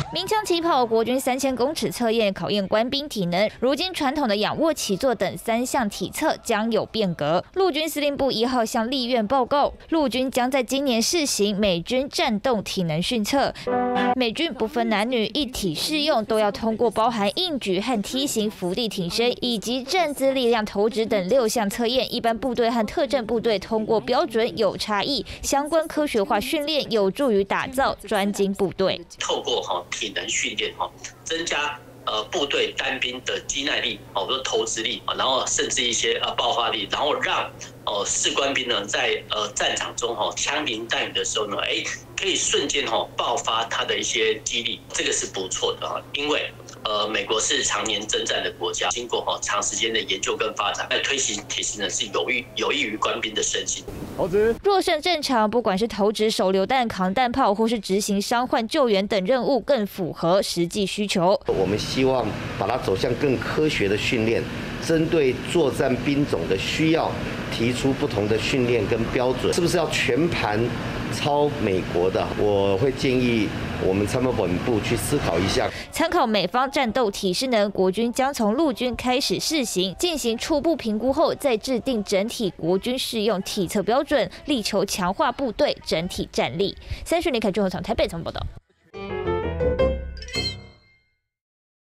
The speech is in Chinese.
鸣枪起跑，国军3000公尺测验考验官兵体能。如今传统的仰卧起坐等3项体测将有变革。陆军司令部1号向立院报告，陆军将在今年试行美军战斗体能训测。美军不分男女一体适用，都要通过包含硬举和梯形伏地挺身以及站姿力量投掷等6项测验。一般部队和特战部队通过标准有差异，相关科学化训练有助于打造专精部队。 透过体能训练增加部队单兵的肌耐力比如投掷力然后甚至一些爆发力，然后让士官兵呢在战场中枪林弹雨的时候呢，可以瞬间爆发他的一些肌力，这个是不错的因为美国是常年征战的国家，经过长时间的研究跟发展，在推行体式呢是有益于官兵的身心。 若胜正常，不管是投掷手榴弹、扛弹炮，或是执行伤患救援等任务，更符合实际需求。 我们希望把它走向更科学的训练，针对作战兵种的需要，提出不同的训练跟标准，是不是要全盘抄美国的？我会建议我们参谋本部去思考一下。 参考美方战斗体适能，国军将从陆军开始试行，进行初步评估后，再制定整体国军适用体测标准，力求强化部队整体战力。30年凯综合场台北采访报道。